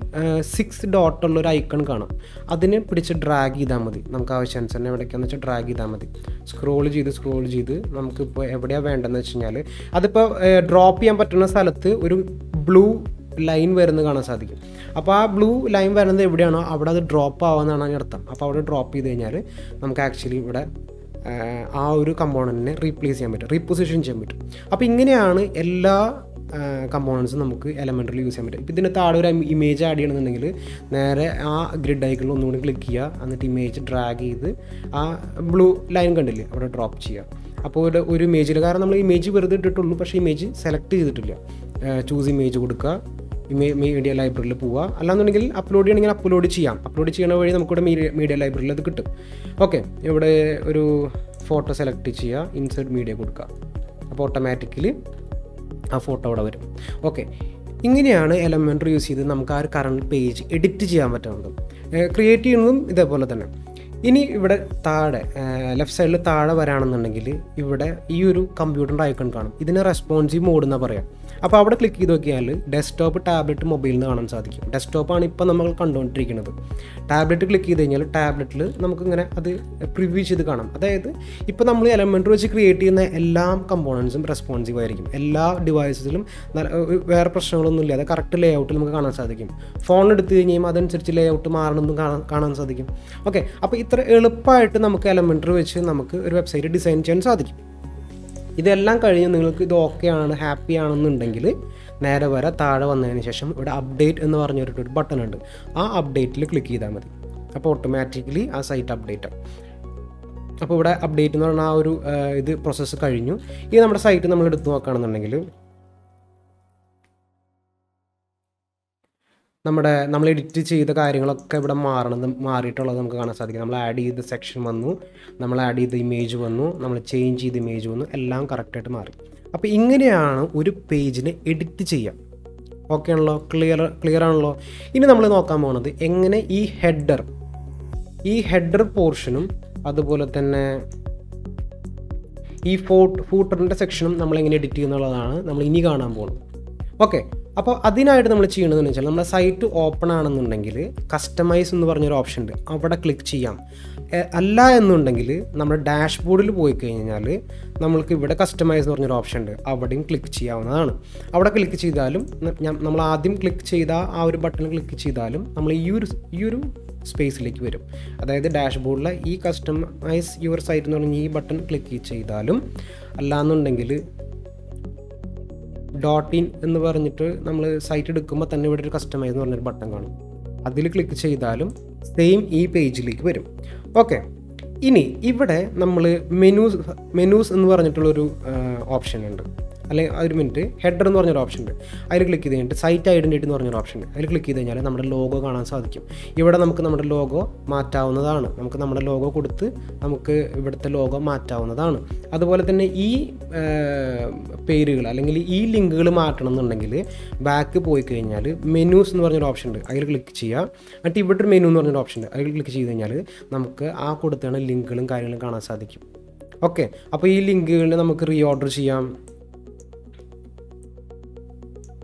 6 ഡോട്ടുള്ളൊരു ഐക്കൺ കാണാം. അതിനെ പിടിച്ച് ഡ്രാഗ് ചെയ്താൽ മതി. നമുക്ക് ആവശ്യാനുസരണം എവിടേക്കാന്ന് വെച്ചാൽ ഡ്രാഗ് ചെയ്താൽ മതി. സ്ക്രോൾ ചെയ്ത് നമുക്കിപ്പോൾ എവിടെയാണ് വേണ്ടതെന്ന് വെച്ച് കഴിഞ്ഞാൽ അതിപ്പോൾ ഡ്രോപ്പ് ചെയ്യാൻ പറ്റുന്ന സ്ഥലത്ത് ഒരു ബ്ലൂ ലൈൻ വരുന്നത് കാണാൻ സാധിക്കും. അപ്പോൾ ആ ബ്ലൂ ലൈൻ വരുന്നത് എവിടെയാണോ അവിടെ അത് ഡ്രോപ്പ് ആവുമെന്നാണ് അതിന് അർത്ഥം. അപ്പോൾ അവിടെ ഡ്രോപ്പ് ചെയ്ത് കഴിഞ്ഞാൽ നമുക്ക് ആക്ച്വലി ഇവിടെ ആ ഒരു കമ്പോണൻറ്റിനെ റീപ്ലേസ് ചെയ്യാൻ പറ്റും, റീപൊസിഷൻ ചെയ്യാൻ പറ്റും. അപ്പോൾ ഇങ്ങനെയാണ് എല്ലാ കമ്പോണൻസും നമുക്ക് എലമെൻ്ററിൽ യൂസ് ചെയ്യാൻ പറ്റും. ഇപ്പോൾ ഇതിന് താഴെ ഒരു ഇമേജ് ആഡ് ചെയ്യണമെന്നുണ്ടെങ്കിൽ നേരെ ആ ഗ്രിഡ് ഐക്കണിൽ ഒന്നുകൂടി ക്ലിക്ക് ചെയ്യുക. എന്നിട്ട് ഇമേജ് ഡ്രാഗ് ചെയ്ത് ആ ബ്ലൂ ലൈൻ കണ്ടില്ലേ അവിടെ ഡ്രോപ്പ് ചെയ്യുക. അപ്പോൾ ഒരു ഇമേജിൽ, കാരണം നമ്മൾ ഇമേജ് വെറുതെ ഇട്ടിട്ടുള്ളൂ, പക്ഷേ ഇമേജ് സെലക്ട് ചെയ്തിട്ടില്ല. ചൂസ് ഇമേജ് കൊടുക്കുക, മീഡിയ ലൈബ്രറിയിൽ പോവുക. അല്ലാന്നുണ്ടെങ്കിൽ അപ്ലോഡ് ചെയ്യണമെങ്കിൽ അപ്ലോഡ് ചെയ്യണ വഴി നമുക്കിവിടെ മീഡിയ ലൈബ്രറിയിൽ അത് കിട്ടും. ഓക്കെ, ഇവിടെ ഒരു ഫോട്ടോ സെലക്ട് ചെയ്യുക, ഇൻസേർട്ട് മീഡിയ കൊടുക്കുക. അപ്പോൾ ഓട്ടോമാറ്റിക്കലി ആ ഫോട്ടോ അവിടെ വരും. ഓക്കെ, ഇങ്ങനെയാണ് എലമെൻ്ററി യൂസ് ചെയ്ത് നമുക്ക് ആ ഒരു കറണ്ട് പേജ് എഡിറ്റ് ചെയ്യാൻ പറ്റുന്നതും ക്രിയേറ്റ് ചെയ്യുന്നതും ഇതേപോലെ തന്നെ. ഇനി ഇവിടെ താഴെ ലെഫ്റ്റ് സൈഡിൽ താഴെ വരാണെന്നുണ്ടെങ്കിൽ ഇവിടെ ഈ ഒരു കമ്പ്യൂട്ടറിൻ്റെ ഐക്കൺ കാണും. ഇതിനെ റെസ്പോൺസീവ് മോഡ് എന്നാണ് പറയാം. അപ്പോൾ അവിടെ ക്ലിക്ക് ചെയ്ത് നോക്കിയാൽ ഡെസ്ക്ടോപ്പ്, ടാബ്ലറ്റ്, മൊബൈലിൽ നിന്ന് കാണാൻ സാധിക്കും. ഡെസ്ക്ടോപ്പാണ് ഇപ്പോൾ നമ്മൾ കണ്ടുകൊണ്ടിരിക്കുന്നത്. ടാബ്ലറ്റ് ക്ലിക്ക് ചെയ്ത് കഴിഞ്ഞാൽ ടാബ്ലറ്റിൽ നമുക്കിങ്ങനെ അത് പ്രിവ്യൂ ചെയ്ത് കാണാം. അതായത് ഇപ്പോൾ നമ്മൾ എലമെൻ്ററി വെച്ച് ക്രിയേറ്റ് ചെയ്യുന്ന എല്ലാ കമ്പോണൻസും റെസ്പോൺസീവ് ആയിരിക്കും. എല്ലാ ഡിവൈസസിലും വേറെ പ്രശ്നങ്ങളൊന്നും ഇല്ലാതെ കറക്റ്റ് ലേ ഔട്ടിൽ നമുക്ക് കാണാൻ സാധിക്കും. ഫോൺ എടുത്തു കഴിഞ്ഞാൽ അതനുസരിച്ച് ലേ ഔട്ട് മാറണമെന്നും കാണാൻ സാധിക്കും. ഓക്കെ, അപ്പോൾ ഇത്ര എളുപ്പമായിട്ട് നമുക്ക് എലമെൻ്ററി വെച്ച് നമുക്ക് ഒരു വെബ്സൈറ്റ് ഡിസൈൻ ചെയ്യാൻ സാധിക്കും. ഇതെല്ലാം കഴിഞ്ഞ് നിങ്ങൾക്ക് ഇത് ഓക്കെ ആണ്, ഹാപ്പി ആണെന്നുണ്ടെങ്കിൽ നേരെ വരെ താഴെ വന്നതിന് ശേഷം ഇവിടെ അപ്ഡേറ്റ് എന്ന് പറഞ്ഞൊരു ബട്ടൺ ഉണ്ട്. ആ അപ്ഡേറ്റിൽ ക്ലിക്ക് ചെയ്താൽ മതി. അപ്പോൾ ഓട്ടോമാറ്റിക്കലി ആ സൈറ്റ് അപ്ഡേറ്റ് ആവും. അപ്പോൾ ഇവിടെ അപ്ഡേറ്റ് എന്ന് പറഞ്ഞാൽ ആ ഒരു ഇത് പ്രോസസ്സ് കഴിഞ്ഞു. ഈ നമ്മുടെ സൈറ്റ് നമ്മൾ എടുത്ത് നോക്കുകയാണെന്നുണ്ടെങ്കിൽ നമ്മൾ എഡിറ്റ് ചെയ്ത കാര്യങ്ങളൊക്കെ ഇവിടെ മാറിയിട്ടുള്ളത് നമുക്ക് കാണാൻ സാധിക്കും. നമ്മൾ ആഡ് ചെയ്ത സെക്ഷൻ വന്നു, നമ്മൾ ആഡ് ചെയ്ത ഇമേജ് വന്നു, നമ്മൾ ചേഞ്ച് ചെയ്ത ഇമേജ് വന്നു, എല്ലാം കറക്റ്റായിട്ട് മാറി. അപ്പോൾ ഇങ്ങനെയാണ് ഒരു പേജിനെ എഡിറ്റ് ചെയ്യുക. ഓക്കെ ആണല്ലോ, ക്ലിയർ ആണല്ലോ. ഇനി നമ്മൾ നോക്കാൻ പോകുന്നത് എങ്ങനെ ഈ ഹെഡർ പോർഷനും അതുപോലെ തന്നെ ഈ ഫൂട്ടറിൻ്റെ സെക്ഷനും നമ്മളെങ്ങനെ എഡിറ്റ് ചെയ്യുന്നുള്ളതാണ് നമ്മൾ ഇനി കാണാൻ പോകുന്നത്. ഓക്കെ, അപ്പോൾ അതിനായിട്ട് നമ്മൾ ചെയ്യണമെന്ന് വെച്ചാൽ നമ്മുടെ സൈറ്റ് ഓപ്പൺ ആണെന്നുണ്ടെങ്കിൽ കസ്റ്റമൈസ് എന്ന് പറഞ്ഞൊരു ഓപ്ഷൻ ഉണ്ട്, അവിടെ ക്ലിക്ക് ചെയ്യാം. അല്ല എന്നുണ്ടെങ്കിൽ നമ്മുടെ ഡാഷ്ബോർഡിൽ പോയി കഴിഞ്ഞാൽ നമ്മൾക്ക് ഇവിടെ കസ്റ്റമൈസ് എന്ന് പറഞ്ഞൊരു ഓപ്ഷൻ ഉണ്ട്, അവിടെയും ക്ലിക്ക് ചെയ്യാവുന്നതാണ്. അവിടെ ക്ലിക്ക് ചെയ്താലും നമ്മൾ ആദ്യം ക്ലിക്ക് ചെയ്ത ആ ഒരു ബട്ടൺ ക്ലിക്ക് ചെയ്താലും നമ്മൾ ഈ ഒരു സ്പേസിലേക്ക് വരും. അതായത് ഡാഷ്ബോർഡിലെ ഈ കസ്റ്റമൈസ് യുവർ സൈറ്റ് എന്ന് പറഞ്ഞ ഈ ബട്ടൺ ക്ലിക്ക് ചെയ്താലും, അല്ലാന്നുണ്ടെങ്കിൽ .in എന്ന് പറഞ്ഞിട്ട് നമ്മൾ സൈറ്റ് എടുക്കുമ്പോൾ തന്നെ ഇവിടെ ഒരു കസ്റ്റമൈസ് എന്ന് പറഞ്ഞൊരു ബട്ടൺ കാണും. അതിൽ ക്ലിക്ക് ചെയ്താലും സെയിം ഈ പേജിലേക്ക് വരും. ഓക്കെ, ഇനി ഇവിടെ നമ്മൾ മെനൂസ് എന്ന് പറഞ്ഞിട്ടുള്ളൊരു ഓപ്ഷൻ ഉണ്ട്. അല്ലെങ്കിൽ ഒരു മിനിറ്റ്, ഹെഡർ എന്ന് പറഞ്ഞൊരു ഓപ്ഷൻ ഉണ്ട്. അതിൽ ക്ലിക്ക് ചെയ്ത് കഴിഞ്ഞിട്ട് സൈറ്റ് ഐഡൻറ്റിറ്റി എന്ന് പറഞ്ഞൊരു ഓപ്ഷൻ ഉണ്ട്. അതിൽ ക്ലിക്ക് ചെയ്ത് കഴിഞ്ഞാൽ നമ്മുടെ ലോഗോ കാണാൻ സാധിക്കും. ഇവിടെ നമുക്ക് നമ്മുടെ ലോഗോ മാറ്റാവുന്നതാണ്. നമുക്ക് നമ്മുടെ ലോഗോ കൊടുത്ത് നമുക്ക് ഇവിടുത്തെ ലോഗോ മാറ്റാവുന്നതാണ്. അതുപോലെ തന്നെ ഈ പേരുകൾ അല്ലെങ്കിൽ ഈ ലിങ്കുകൾ മാറ്റണം എന്നുണ്ടെങ്കിൽ ബാക്ക് പോയി കഴിഞ്ഞാൽ മെനൂസ് എന്ന് പറഞ്ഞൊരു ഓപ്ഷൻ ഉണ്ട്. അതിൽ ക്ലിക്ക് ചെയ്യുക. എന്നിട്ട് ഇവിടെ ഒരു മെനു എന്ന് പറഞ്ഞൊരു ഓപ്ഷൻ ഉണ്ട്. അതിൽ ക്ലിക്ക് ചെയ്ത് കഴിഞ്ഞാൽ നമുക്ക് ആ കൊടുത്താണ് ലിങ്കുകളും കാര്യങ്ങളും കാണാൻ സാധിക്കും. ഓക്കെ, അപ്പോൾ ഈ ലിങ്കുകളിൽ നമുക്ക് റീഓർഡർ ചെയ്യാം.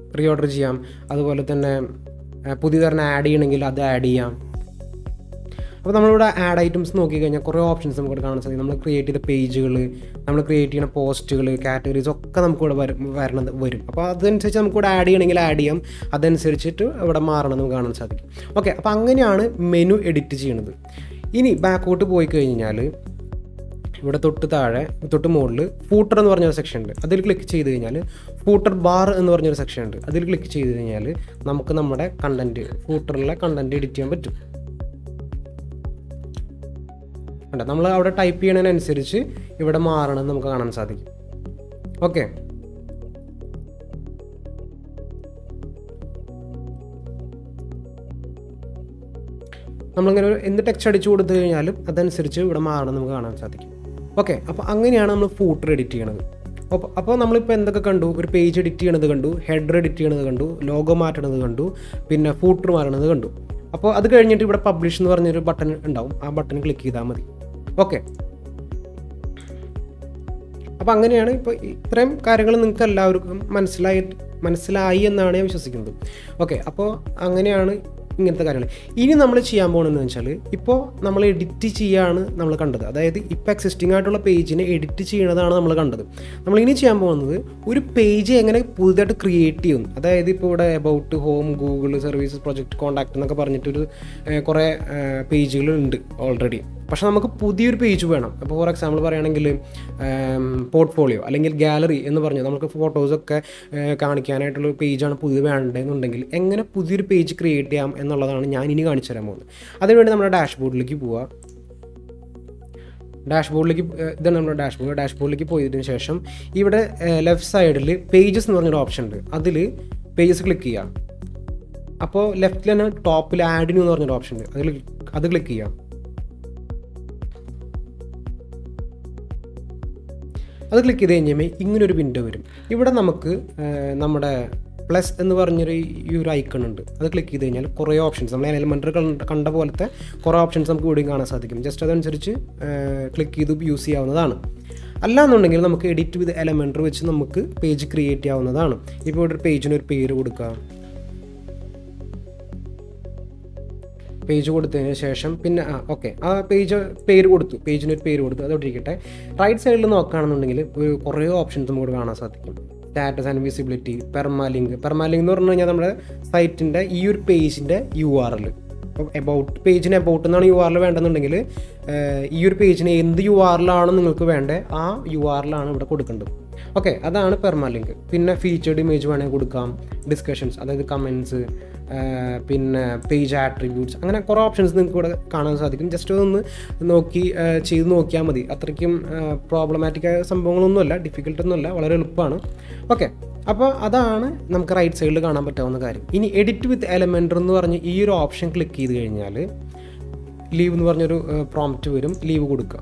അതുപോലെ തന്നെ പുതിയതൊരെണ്ണം ആഡ് ചെയ്യണമെങ്കിൽ അത് ആഡ് ചെയ്യാം. അപ്പോൾ നമ്മളിവിടെ ആഡ് ഐറ്റംസ് നോക്കിക്കഴിഞ്ഞാൽ കുറേ ഓപ്ഷൻസ് നമുക്കിവിടെ കാണാൻ സാധിക്കും. നമ്മൾ ക്രിയേറ്റ് ചെയ്ത പേജുകൾ, നമ്മൾ ക്രിയേറ്റ് ചെയ്യുന്ന പോസ്റ്റുകൾ, കാറ്റഗറീസ് ഒക്കെ നമുക്കിവിടെ വരും. അപ്പോൾ അതനുസരിച്ച് നമുക്കിവിടെ ആഡ് ചെയ്യണമെങ്കിൽ ആഡ് ചെയ്യാം, അതനുസരിച്ചിട്ട് ഇവിടെ മാറണം നമുക്ക് കാണാൻ സാധിക്കും. ഓക്കെ, അപ്പോൾ അങ്ങനെയാണ് മെനു എഡിറ്റ് ചെയ്യുന്നത്. ഇനി ബാക്കോട്ട് പോയി കഴിഞ്ഞാൽ ഇവിടെ തൊട്ട് മുകളിൽ ഫൂട്ടർ എന്ന് പറഞ്ഞൊരു സെക്ഷൻ ഉണ്ട്. അതിൽ ക്ലിക്ക് ചെയ്ത് കഴിഞ്ഞാൽ ഫൂട്ടർ ബാർ എന്ന് പറഞ്ഞൊരു സെക്ഷൻ ഉണ്ട്. അതിൽ ക്ലിക്ക് ചെയ്ത് കഴിഞ്ഞാൽ നമുക്ക് നമ്മുടെ കണ്ടൻറ്റ്, ഫൂട്ടറിലെ കണ്ടൻറ്റ് എഡിറ്റ് ചെയ്യാൻ പറ്റും. നമ്മൾ അവിടെ ടൈപ്പ് ചെയ്യണതിനനുസരിച്ച് ഇവിടെ മാറണമെന്ന് നമുക്ക് കാണാൻ സാധിക്കും. ഓക്കെ, നമ്മളിങ്ങനെ എന്ത് ടെക്സ്റ്റ് അടിച്ചു കൊടുത്തു കഴിഞ്ഞാലും അതനുസരിച്ച് ഇവിടെ മാറണം നമുക്ക് കാണാൻ സാധിക്കും. ഓക്കെ, അപ്പോൾ അങ്ങനെയാണ് നമ്മൾ ഫൂട്ടർ എഡിറ്റ് ചെയ്യണത്. അപ്പോൾ നമ്മളിപ്പോൾ എന്തൊക്കെ കണ്ടു? ഒരു പേജ് എഡിറ്റ് ചെയ്യണത് കണ്ടു, ഹെഡർ എഡിറ്റ് ചെയ്യണത് കണ്ടു, ലോഗോ മാറ്റണത് കണ്ടു, പിന്നെ ഫൂട്ടർ മാറണത് കണ്ടു. അപ്പോൾ അത് കഴിഞ്ഞിട്ട് ഇവിടെ പബ്ലിഷ് എന്ന് പറഞ്ഞൊരു ബട്ടൺ ഉണ്ടാവും. ആ ബട്ടൺ ക്ലിക്ക് ചെയ്താൽ മതി. ഓക്കെ, അപ്പോൾ അങ്ങനെയാണ്. ഇപ്പോൾ ഇത്രയും കാര്യങ്ങൾ നിങ്ങൾക്ക് എല്ലാവർക്കും മനസ്സിലായി എന്നാണ് ഞാൻ വിശ്വസിക്കുന്നത്. ഓക്കെ, അപ്പോൾ അങ്ങനെയാണ് ഇങ്ങനത്തെ കാര്യങ്ങൾ. ഇനി നമ്മൾ ചെയ്യാൻ പോകുന്നതെന്ന് വെച്ചാൽ, ഇപ്പോൾ നമ്മൾ എഡിറ്റ് ചെയ്യാണ് നമ്മൾ കണ്ടത്. അതായത് ഇപ്പോൾ എക്സിസ്റ്റിംഗ് ആയിട്ടുള്ള പേജിനെ എഡിറ്റ് ചെയ്യണതാണ് നമ്മൾ കണ്ടത്. നമ്മൾ ഇനി ചെയ്യാൻ പോകുന്നത് ഒരു പേജ് എങ്ങനെ പുതുതായിട്ട് ക്രിയേറ്റ് ചെയ്യുന്നു. അതായത് ഇപ്പോൾ ഇവിടെ about, home, Google services, project, contact എന്നൊക്കെ പറഞ്ഞിട്ടൊരു കുറേ പേജുകളുണ്ട് ഓൾറെഡി. പക്ഷെ നമുക്ക് പുതിയൊരു പേജ് വേണം. അപ്പോൾ ഫോർ എക്സാമ്പിൾ പറയുകയാണെങ്കിൽ പോർട്ട്ഫോളിയോ അല്ലെങ്കിൽ ഗാലറി എന്ന് പറഞ്ഞാൽ നമുക്ക് ഫോട്ടോസൊക്കെ കാണിക്കാനായിട്ടുള്ള പേജാണ് പുതിയത് വേണ്ടതെന്നുണ്ടെങ്കിൽ എങ്ങനെ പുതിയൊരു പേജ് ക്രിയേറ്റ് ചെയ്യാം എന്നുള്ളതാണ് ഞാൻ ഇനി കാണിച്ചു തരാൻ പോകുന്നത്. അതിനുവേണ്ടി നമ്മുടെ ഡാഷ്ബോർഡിലേക്ക് പോവുക. ഇതാണ് നമ്മുടെ ഡാഷ്ബോർഡിലേക്ക് പോയതിനു ശേഷം ഇവിടെ ലെഫ്റ്റ് സൈഡിൽ പേജസ് എന്ന് പറഞ്ഞൊരു ഓപ്ഷൻ ഉണ്ട്. അതിൽ പേജസ് ക്ലിക്ക് ചെയ്യാം. അപ്പോൾ ലെഫ്റ്റിൽ തന്നെ ടോപ്പിൽ ആഡ് ന്യൂ എന്ന് പറഞ്ഞൊരു ഓപ്ഷൻ ഉണ്ട്. അത് ക്ലിക്ക് ചെയ്യാം. അത് ക്ലിക്ക് ചെയ്ത് കഴിഞ്ഞാൽ ഇങ്ങനൊരു വിൻഡോ വരും. ഇവിടെ നമുക്ക് നമ്മുടെ പ്ലസ് എന്ന് പറഞ്ഞൊരു ഈ ഒരു ഐക്കൺ ഉണ്ട്. അത് ക്ലിക്ക് ചെയ്ത് കഴിഞ്ഞാൽ കുറേ ഓപ്ഷൻസ്, നമ്മൾ എലമെൻ്ററി കണ്ട പോലത്തെ കുറേ ഓപ്ഷൻസ് നമുക്ക് ഇവിടെയും കാണാൻ സാധിക്കും. ജസ്റ്റ് അതനുസരിച്ച് ക്ലിക്ക് ചെയ്ത് യൂസ് ചെയ്യാവുന്നതാണ്. അല്ലാന്നുണ്ടെങ്കിൽ നമുക്ക് എഡിറ്റ് വിത്ത് എലമെൻ്ററി വെച്ച് നമുക്ക് പേജ് ക്രിയേറ്റ് ചെയ്യാവുന്നതാണ്. ഇപ്പോൾ ഇവിടെ ഒരു പേജിനൊരു പേര് കൊടുക്കുക. പേജ് കൊടുത്തതിന് ശേഷം പിന്നെ ഓക്കെ, ആ പേജിനൊരു പേര് കൊടുത്തു. അതോടെ ഇരിക്കട്ടെ. റൈറ്റ് സൈഡിൽ നോക്കുകയാണെന്നുണ്ടെങ്കിൽ ഒരു കുറേ ഓപ്ഷൻസ് നമുക്ക് കാണാൻ സാധിക്കും. സ്റ്റാറ്റസ് ആൻഡ് വിസിബിലിറ്റി, പെർമാലിങ്ക് എന്ന് പറഞ്ഞു കഴിഞ്ഞാൽ നമ്മുടെ സൈറ്റിൻ്റെ ഈ ഒരു പേജിൻ്റെ URL. അപ്പോൾ പേജിന് എബൌട്ട് എന്നാണ് URL വേണ്ടെന്നുണ്ടെങ്കിൽ ഈ ഒരു പേജിന് എന്ത് URL ആണ് നിങ്ങൾക്ക് വേണ്ടത് ആ URL ആണ് ഇവിടെ കൊടുക്കേണ്ടത്. ഓക്കെ, അതാണ് പെർമാലിങ്ക്. പിന്നെ ഫീച്ചേർഡ് ഇമേജ് വേണമെങ്കിൽ കൊടുക്കാം, ഡിസ്കഷൻസ് അതായത് കമൻറ്റ്സ്, പിന്നെ പേജ് ആട്രിബ്യൂട്ട്സ്, അങ്ങനെ കുറേ ഓപ്ഷൻസ് നിങ്ങൾക്ക് ഇവിടെ കാണാൻ സാധിക്കും. ജസ്റ്റ് ഒന്ന് ചെയ്ത് നോക്കിയാൽ മതി. അത്രയ്ക്കും പ്രോബ്ലമാറ്റിക് ആയ സംഭവങ്ങളൊന്നുമല്ല, ഡിഫിക്കൽട്ടൊന്നുമല്ല, വളരെ എളുപ്പമാണ്. ഓക്കെ, അപ്പോൾ അതാണ് നമുക്ക് റൈറ്റ് സൈഡിൽ കാണാൻ പറ്റാവുന്ന കാര്യം. ഇനി എഡിറ്റ് വിത്ത് എലമെൻ്ററി എന്ന് പറഞ്ഞ് ഈ ഒരു ഓപ്ഷൻ ക്ലിക്ക് ചെയ്ത് കഴിഞ്ഞാൽ ലീവ് എന്ന് പറഞ്ഞൊരു പ്രോംപ്റ്റ് വരും. ലീവ് കൊടുക്കുക.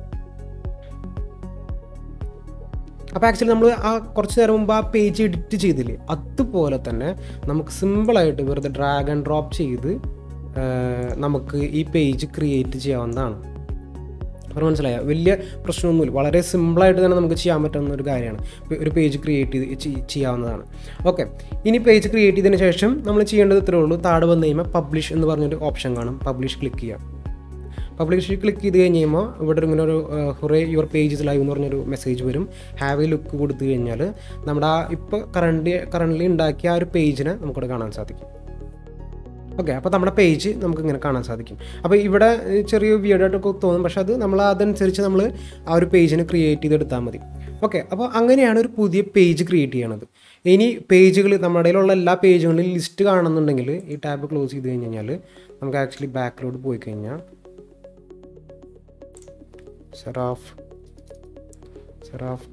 അപ്പോൾ ആക്ച്വലി നമ്മൾ കുറച്ച് നേരം മുമ്പ് ആ പേജ് എഡിറ്റ് ചെയ്തില്ലേ, അതുപോലെ തന്നെ നമുക്ക് സിമ്പിളായിട്ട് വെറുതെ ഡ്രാഗ് ആൻഡ് ഡ്രോപ്പ് ചെയ്ത് നമുക്ക് ഈ പേജ് ക്രിയേറ്റ് ചെയ്യാവുന്നതാണ്. അപ്പോൾ മനസ്സിലായ വലിയ പ്രശ്നമൊന്നുമില്ല, വളരെ സിമ്പിളായിട്ട് തന്നെ നമുക്ക് ചെയ്യാൻ പറ്റുന്ന ഒരു കാര്യമാണ്. ഒരു പേജ് ക്രിയേറ്റ് ചെയ്യാവുന്നതാണ്. ഓക്കെ, ഇനി പേജ് ക്രിയേറ്റ് ചെയ്തതിന് ശേഷം നമ്മൾ ചെയ്യേണ്ടത് ഇത്രയേ ഉള്ളൂ. താഴെ വന്നു കഴിയുമ്പോൾ പബ്ലിഷ് എന്ന് പറഞ്ഞൊരു ഓപ്ഷൻ കാണും. പബ്ലിഷ് ക്ലിക്ക് ചെയ്യാം. പബ്ലിഷ് ക്ലിക്ക് ചെയ്ത് കഴിഞ്ഞ് കഴിയുമ്പോൾ ഇവിടെ ഇങ്ങനെ ഒരു കുറേ യുവർ പേജസ് ലൈവ് എന്ന് പറഞ്ഞൊരു മെസ്സേജ് വരും. ഹാവ് എ ലുക്ക് കൊടുത്തു കഴിഞ്ഞാൽ നമ്മുടെ ആ ഇപ്പോൾ കറൻ്റ്ലി ഉണ്ടാക്കിയ ആ ഒരു പേജിനെ നമുക്കിവിടെ കാണാൻ സാധിക്കും. ഓക്കെ, അപ്പോൾ നമ്മുടെ പേജ് നമുക്കിങ്ങനെ കാണാൻ സാധിക്കും. അപ്പോൾ ഇവിടെ ചെറിയ വിയർഡായിട്ടൊക്കെ തോന്നും, പക്ഷേ അത് നമ്മൾ അതനുസരിച്ച് നമ്മൾ ആ ഒരു പേജിനെ ക്രിയേറ്റ് ചെയ്തെടുത്താൽ മതി. ഓക്കെ, അപ്പോൾ അങ്ങനെയാണ് ഒരു പുതിയ പേജ് ക്രിയേറ്റ് ചെയ്യണത്. ഇനി പേജുകൾ നമ്മുടെ കയ്യിലുള്ള എല്ലാ പേജുകളിലും ലിസ്റ്റ് കാണുന്നുണ്ടെങ്കിൽ ഈ ടാബ് ക്ലോസ് ചെയ്ത് കഴിഞ്ഞാൽ നമുക്ക് ആക്ച്വലി ബാക്കിലോട്ട് പോയി കഴിഞ്ഞാൽ Seraph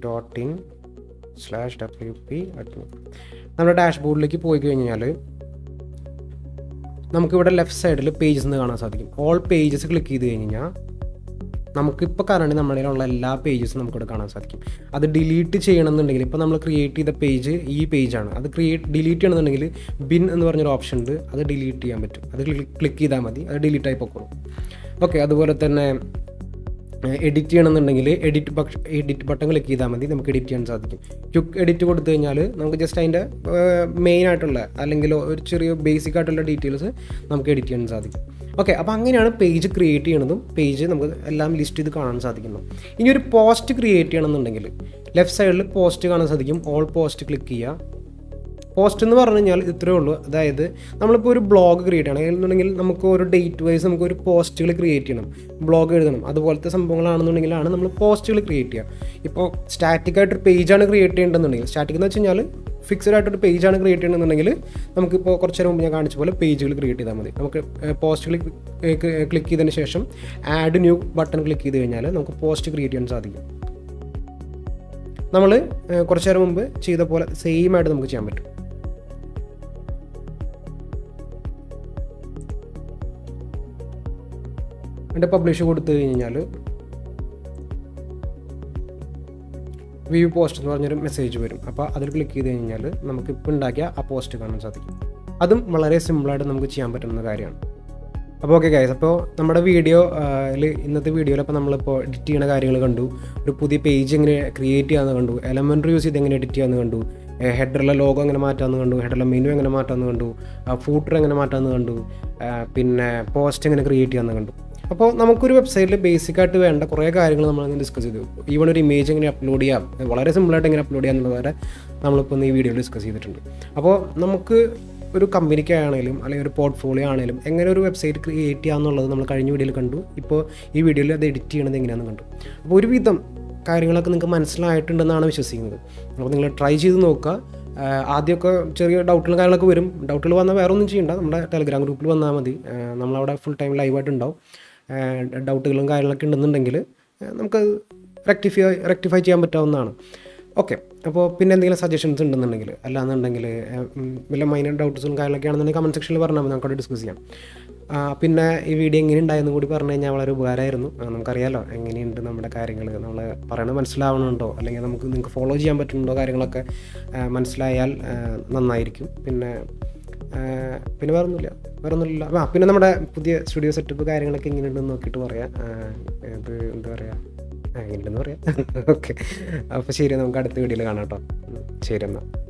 tools.in/wp admin നമ്മുടെ ഡാഷ്ബോർഡിലേക്ക് പോയി കഴിഞ്ഞാൽ നമുക്കിവിടെ ലെഫ്റ്റ് സൈഡിൽ പേജസ് എന്ന് കാണാൻ സാധിക്കും. ഓൾ പേജസ് ക്ലിക്ക് ചെയ്ത് കഴിഞ്ഞാൽ നമുക്കിപ്പോൾ കറണ്ട് നമ്മളിലുള്ള എല്ലാ പേജസും നമുക്കിവിടെ കാണാൻ സാധിക്കും. അത് ഡിലീറ്റ് ചെയ്യണമെന്നുണ്ടെങ്കിൽ ഇപ്പോൾ നമ്മൾ ക്രിയേറ്റ് ചെയ്ത പേജ് ഈ പേജാണ്. അത് ഡിലീറ്റ് ചെയ്യണമെന്നുണ്ടെങ്കിൽ ബിൻ എന്ന് പറഞ്ഞൊരു ഓപ്ഷൻ ഉണ്ട്. അത് ഡിലീറ്റ് ചെയ്യാൻ പറ്റും. അത് ക്ലിക്ക് ചെയ്താൽ മതി, അത് ഡിലീറ്റ് ആയി പൊക്കോളും. ഓക്കെ, അതുപോലെ തന്നെ എഡിറ്റ് ചെയ്യണമെന്നുണ്ടെങ്കിൽ എഡിറ്റ് ബട്ടൺ ക്ലിക്ക് ചെയ്താൽ മതി, നമുക്ക് എഡിറ്റ് ചെയ്യാൻ സാധിക്കും. ക്വിക്ക് എഡിറ്റ് കൊടുത്തു കഴിഞ്ഞാൽ നമുക്ക് ജസ്റ്റ് അതിൻ്റെ മെയിൻ ആയിട്ടുള്ള അല്ലെങ്കിൽ ഒരു ചെറിയ ബേസിക് ആയിട്ടുള്ള ഡീറ്റെയിൽസ് നമുക്ക് എഡിറ്റ് ചെയ്യാൻ സാധിക്കും. ഓക്കെ, അപ്പോൾ അങ്ങനെയാണ് പേജ് ക്രിയേറ്റ് ചെയ്യണതും പേജ് നമുക്ക് എല്ലാം ലിസ്റ്റ് ചെയ്ത് കാണാൻ സാധിക്കുന്നു. ഇനി ഒരു പോസ്റ്റ് ക്രിയേറ്റ് ചെയ്യണമെന്നുണ്ടെങ്കിൽ ലെഫ്റ്റ് സൈഡിൽ പോസ്റ്റ് കാണാൻ സാധിക്കും. ഓൾ പോസ്റ്റ് ക്ലിക്ക് ചെയ്യുക. പോസ്റ്റ് എന്ന് പറഞ്ഞു കഴിഞ്ഞാൽ ഇത്രയേ ഉള്ളൂ. അതായത് നമ്മളിപ്പോൾ ഒരു ബ്ലോഗ് ക്രിയേറ്റ് ചെയ്യണം എന്നുണ്ടെങ്കിൽ നമുക്ക് ഒരു ഡേറ്റ് വൈസ് നമുക്ക് ഒരു പോസ്റ്റുകൾ ക്രിയേറ്റ് ചെയ്യണം, ബ്ലോഗ് എഴുതണം, അതുപോലത്തെ സംഭവങ്ങളാണെന്നുണ്ടെങ്കിലാണ് നമ്മൾ പോസ്റ്റുകൾ ക്രിയേറ്റ് ചെയ്യുക. ഇപ്പോൾ സ്റ്റാറ്റിക് ആയിട്ടൊരു പേജാണ് ക്രിയേറ്റ് ചെയ്യേണ്ടതെന്നുണ്ടെങ്കിൽ, സ്റ്റാറ്റിക് എന്ന് വെച്ച് കഴിഞ്ഞാൽ ഫിക്സഡ് ആയിട്ടൊരു പേജാണ് ക്രിയേറ്റ് ചെയ്യണമെന്നുണ്ടെങ്കിൽ നമുക്കിപ്പോൾ കുറച്ച് നേരം മുമ്പ് ഞാൻ കാണിച്ച പോലെ പേജുകൾ ക്രിയേറ്റ് ചെയ്താൽ മതി. നമുക്ക് പോസ്റ്റുകൾ ക്ലിക്ക് ചെയ്തതിന് ശേഷം ആഡ് ന്യൂ ബട്ടൺ ക്ലിക്ക് ചെയ്ത് കഴിഞ്ഞാൽ നമുക്ക് പോസ്റ്റ് ക്രിയേറ്റ് ചെയ്യാൻ സാധിക്കും. നമ്മൾ കുറച്ച് നേരം മുമ്പ് ചെയ്ത പോലെ സെയിം ആയിട്ട് നമുക്ക് ചെയ്യാൻ പറ്റും. എൻ്റെ പബ്ലിഷ് കൊടുത്തു കഴിഞ്ഞാൽ വ്യൂ പോസ്റ്റ് എന്ന് പറഞ്ഞൊരു മെസ്സേജ് വരും. അപ്പോൾ അതിൽ ക്ലിക്ക് ചെയ്ത് കഴിഞ്ഞാൽ നമുക്ക് ഇപ്പോൾ ഉണ്ടാക്കിയ ആ പോസ്റ്റ് കാണാൻ സാധിക്കും. അതും വളരെ സിമ്പിളായിട്ട് നമുക്ക് ചെയ്യാൻ പറ്റുന്ന കാര്യമാണ്. അപ്പോൾ ഓക്കെ ഗൈസ്, അപ്പോൾ നമ്മുടെ ഇന്നത്തെ വീഡിയോയിൽ അപ്പോൾ നമ്മളിപ്പോൾ എഡിറ്റ് ചെയ്യുന്ന കാര്യങ്ങൾ കണ്ടു, ഒരു പുതിയ പേജ് എങ്ങനെ ക്രിയേറ്റ് ചെയ്യാമെന്ന് കണ്ടു, എലമെൻ്ററി യൂസ് ചെയ്ത് എങ്ങനെ എഡിറ്റ് ചെയ്യാമെന്ന് കണ്ടു, ഹെഡറിലെ ലോഗോ എങ്ങനെ മാറ്റാമെന്ന് കണ്ടു, ഹെഡറിലെ മെനു എങ്ങനെ മാറ്റാമെന്ന് കണ്ടു, ഫൂട്ടർ എങ്ങനെ മാറ്റാമെന്ന് കണ്ടു, പിന്നെ പോസ്റ്റ് എങ്ങനെ ക്രിയേറ്റ് ചെയ്യാമെന്ന് കണ്ടു. അപ്പോൾ നമുക്കൊരു വെബ്സൈറ്റിൽ ബേസിക്കായിട്ട് വേണ്ട കുറേ കാര്യങ്ങൾ നമ്മളങ്ങനെ ഡിസ്കസ് ചെയ്തു. ഈവൺ ഒരു ഇമേജ് എങ്ങനെ അപ്ലോഡ് ചെയ്യാം, വളരെ സിമ്പിളായിട്ട് എങ്ങനെ അപ്ലോഡ് ചെയ്യാം എന്നുള്ളത് വരെ നമ്മളിപ്പോൾ ഈ വീഡിയോയിൽ ഡിസ്കസ് ചെയ്തിട്ടുണ്ട്. അപ്പോൾ നമുക്ക് ഒരു കമ്പനിക്കാണെങ്കിലും അല്ലെങ്കിൽ ഒരു പോർട്ട്ഫോളിയോ ആണെങ്കിലും എങ്ങനെ ഒരു വെബ്സൈറ്റ് ക്രിയേറ്റ് ചെയ്യുക എന്നുള്ളത് നമ്മൾ കഴിഞ്ഞ വീഡിയോയിൽ കണ്ടു. ഇപ്പോൾ ഈ വീഡിയോയിൽ അത് എഡിറ്റ് ചെയ്യണത് എങ്ങനെയാണെന്ന് കണ്ടു. അപ്പോൾ ഒരുവിധം കാര്യങ്ങളൊക്കെ നിങ്ങൾക്ക് മനസ്സിലായിട്ടുണ്ടെന്നാണ് വിശ്വസിക്കുന്നത്. അപ്പോൾ നിങ്ങൾ ട്രൈ ചെയ്ത് നോക്കുക. ആദ്യമൊക്കെ ചെറിയ ഡൗട്ടുകളും കാര്യങ്ങളൊക്കെ വരും. ഡൗട്ടുകൾ വന്നാൽ വേറെ ഒന്നും ചെയ്യണ്ട, നമ്മുടെ ടെലഗ്രാം ഗ്രൂപ്പിൽ വന്നാൽ മതി. നമ്മളവിടെ ഫുൾ ടൈം ലൈവായിട്ടുണ്ടാവും. ഡൗട്ടുകളും കാര്യങ്ങളൊക്കെ ഉണ്ടെന്നുണ്ടെങ്കിൽ നമുക്ക് റെക്ടിഫൈ ചെയ്യാൻ പറ്റാവുന്നതാണ്. ഓക്കെ, അപ്പോൾ പിന്നെ എന്തെങ്കിലും സജഷൻസ് ഉണ്ടെന്നുണ്ടെങ്കിൽ, അല്ലാന്നുണ്ടെങ്കിൽ വല്ല മൈനർ ഡൗട്ട്സും കാര്യങ്ങളൊക്കെ ആണെന്നുണ്ടെങ്കിൽ കമൻറ്റ് സെക്ഷനിൽ പറഞ്ഞാൽ മതി, നമുക്കവിടെ ഡിസ്കസ് ചെയ്യാം. പിന്നെ ഈ വീഡിയോ എങ്ങനെ ഉണ്ടായെന്ന് കൂടി പറഞ്ഞു കഴിഞ്ഞാൽ വളരെ ഉപകാരമായിരുന്നു. നമുക്കറിയാമല്ലോ എങ്ങനെയുണ്ട് നമ്മുടെ കാര്യങ്ങൾ, നമ്മൾ പറയുന്നത് മനസ്സിലാവണുണ്ടോ അല്ലെങ്കിൽ നിങ്ങൾക്ക് ഫോളോ ചെയ്യാൻ പറ്റുന്നുണ്ടോ, കാര്യങ്ങളൊക്കെ മനസ്സിലായാൽ നന്നായിരിക്കും. പിന്നെ വേറൊന്നുമില്ല. പിന്നെ നമ്മുടെ പുതിയ സ്റ്റുഡിയോ സെറ്റപ്പ് കാര്യങ്ങളൊക്കെ എങ്ങനെയുണ്ടെന്ന് നോക്കിയിട്ട് പറയാം. ഇത് എന്താ പറയുക, എങ്ങനെയുണ്ടെന്ന് പറയാം. ഓക്കെ, അപ്പോൾ ശരി, നമുക്ക് അടുത്ത വീഡിയോയിൽ കാണാം കേട്ടോ. ശരി എന്നാൽ.